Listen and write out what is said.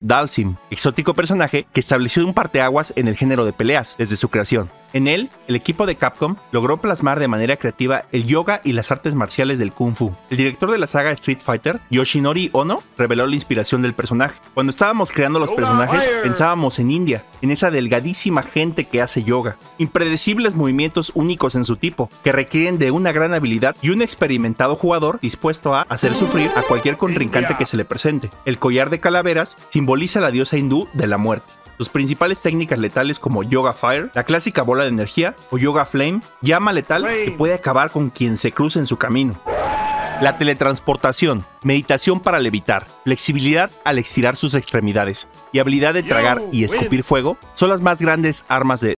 Dhalsim, exótico personaje que estableció un parteaguas en el género de peleas desde su creación. En él, el equipo de Capcom logró plasmar de manera creativa el yoga y las artes marciales del Kung Fu. El director de la saga Street Fighter, Yoshinori Ono, reveló la inspiración del personaje. Cuando estábamos creando los personajes, pensábamos en India, en esa delgadísima gente que hace yoga. Impredecibles movimientos únicos en su tipo, que requieren de una gran habilidad y un experimentado jugador dispuesto a hacer sufrir a cualquier contrincante que se le presente. El collar de calaveras simboliza a la diosa hindú de la muerte. Sus principales técnicas letales como Yoga Fire, la clásica bola de energía, o Yoga Flame, llama letal que puede acabar con quien se cruce en su camino. La teletransportación, meditación para levitar, flexibilidad al estirar sus extremidades y habilidad de tragar y escupir fuego son las más grandes armas de